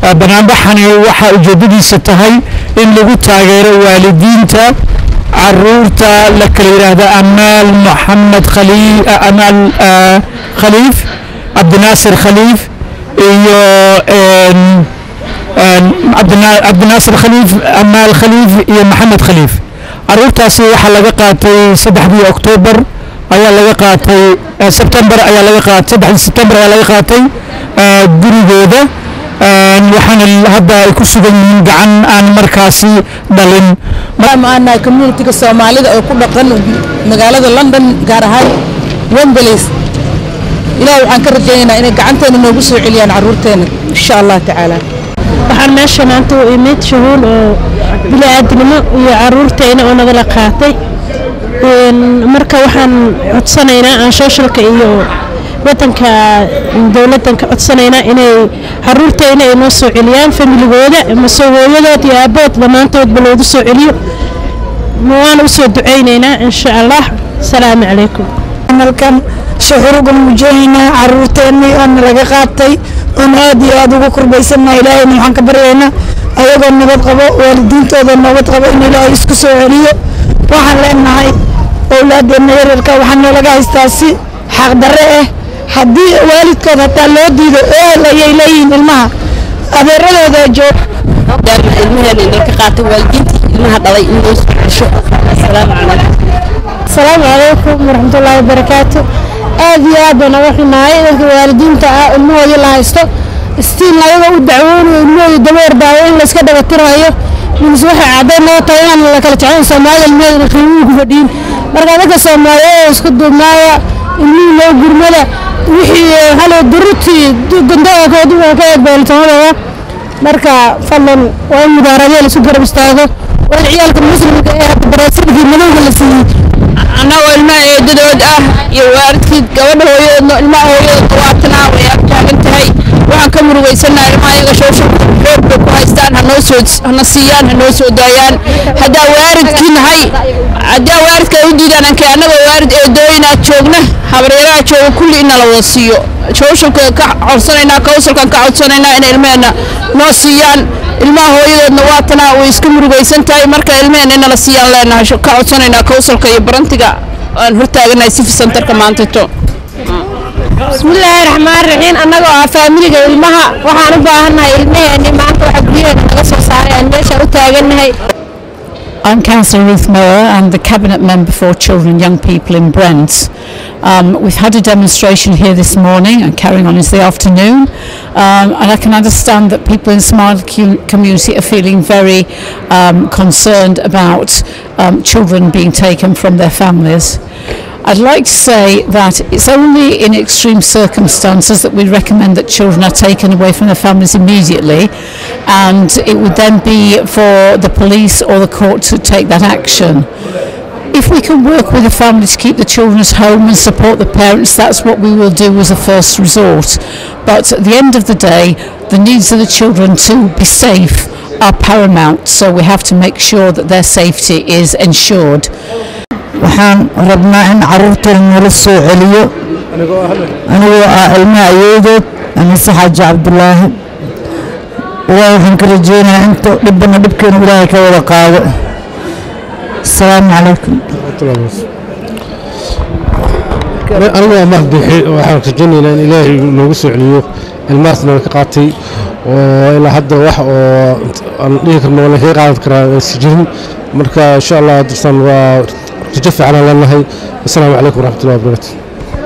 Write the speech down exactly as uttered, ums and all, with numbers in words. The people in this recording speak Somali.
banaanbaxani waxa ujeedadiisa tahay in lagu taageero waalidiinta caruurta la kala yiraahdo Amaal Maxamed Khaliif Amaal Khaliif Abdinaasir Khaliif iyo Abdinaasir Khaliif Amaal Khaliif iyo Maxamed Khaliif caruurtaasi waxa laga qaatay saddexdii Oktoobar ayaa laga qaatay September ayaa laga qaatay saddexdii September ayaa laga qaatay gurigooda waxaan hadda ay ku sugan yihiin gacan aan markaasi dhalin maana community-ga Soomaalida oo ku dhaqan magaalada London gaar ahaan Wembley ilaa waxaan ka rajaynaynaa inay gacanteena noogu soo celiyaan caruurteena insha Allah taala waxaan meesha maanta u imid shuhul oo bini'aadnimo iyo caruurteena oo nagala qaatay marka waxaan codsanaynaa aan socialka iyo wadanka dawladdan ka codsanaynaa inay caruurteena ay noo soo celiyaan familigooda ama soo hooyadood iyo aabood dhammaantoodba loogu soo celiyo waan u soo ducaynaynaa insha Allah salaamu calaykum halkan shuhuruga muujinayna caruurteena oo laga qaatay oo aad iyo aad ugu kurbaysanaa ilaahay waxaan ka baryaynaa ayagoo nabad qabo waalidiintooda nabad qabo in ilaahay isku soo celiyo waxaan leenahay awlaadeena yararka waxaan laga haystaa si xaq darre ah haddii waalidkood hataa loo diido ee ayay leeyihiin ilmaha adeeradooda joog ilmaheena inay ka qaatay waalidiinta ilmaha dhalay in loo soo cesho assalaamu calaykum assalaamu calaykum waraxmatullaahi wabarakaatu aad iyo aad baan uga xumahay dadka waalidiinta ah ilmahoodii la haysto istiin laga u dacwoonayo ilmahooda dabeer daawo in la iska dhagatirayo min waxa caday noo tahay in la kala jecel Soomaaliya ilmaheeda qiimuhu ku fadhiin marka dadka Soomaaliyeed isku duubnaaya ilmihi loo gurmada wixii halo duruti gandahoodu waa ka beeltooda marka fadlan waa mudaarada la isu garab istaago waa ciyaalka muslimka ee baraasilka madowga la siiyay ana ilmaha eedadood ah iyo waalidkii gabadha hooyadoodna ilmaha hooyadood waatana way taagan tahay waxaan ka murugaysanahay ilmaha iyaga shoosho xoogga ku haystaan hanoo soo hana siiyaan hanoo soo daayaan hadaa waalidkii nahay hadaa waalidka u diidaan anka anaga waalid eedooyina joogna habareeraha jooga kulli in la wada siiyo shooshoka ka codsanaynaa kawsalkan ka codsanaynaa in ilmaheena noo siiyaan ilmaha hooyadoodna waatana way iska murugaysan tahay marka ilmaheena in la siiyaan leenahay ka codsanaynaa kawsalka iyo barantiga aan hortaaganahay sifi centerka maantato bismillaahi raxmaani raxiim annaga oo faamiliga ilmaha waxaan u baahanahay ilmaheena maanta waxa guryaheena naga soo saaray aan meesha u taaganahay I'm Councillor Ruth Mower and the Cabinet Member for Children and Young People in Brent. Um, we've had a demonstration here this morning and carrying on into the afternoon, um, and I can understand that people in the Somali community are feeling very um, concerned about um, children being taken from their families. I'd like to say that it's only in extreme circumstances that we recommend that children are taken away from their families immediately, and it would then be for the police or the court to take that action. If we can work with the family to keep the children at home and support the parents, that's what we will do as a first resort. But at the end of the day, the needs of the children to be safe are paramount, so we have to make sure that their safety is ensured. waxaan rabnaa in caruurteena la soo celiyo anigoo ah ilmaha ayeedood anise xaaji cabdulaahi waxaan ka rajeynayaa inta dhibana dhibkeena ilaahay ka wada qaado assalaamu calaykum anigu waa mahadbixi waxaan rajeynaynaa in ilaahay noogu soo celiyo ilmahaasna ka qaatay oo ilaa hadda wax oo aan dhihi karno wala ka qaadan karaa si jirin marka insha Allah dirsan waa تجفع على الله. السلام عليكم ورحمة الله وبركاته.